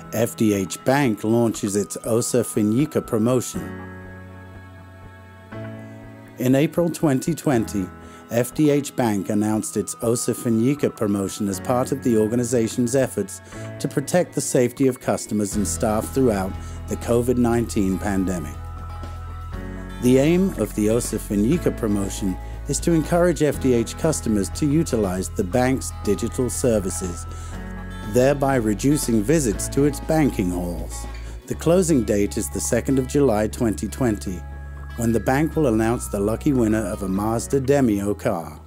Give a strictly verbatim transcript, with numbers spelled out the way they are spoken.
F D H Bank launches its Osafinyika promotion. In April twenty twenty, F D H Bank announced its Osafinyika promotion as part of the organization's efforts to protect the safety of customers and staff throughout the COVID nineteen pandemic. The aim of the Osafinyika promotion is to encourage F D H customers to utilize the bank's digital services, thereby reducing visits to its banking halls. The closing date is the second of July twenty twenty, when the bank will announce the lucky winner of a Mazda Demio car.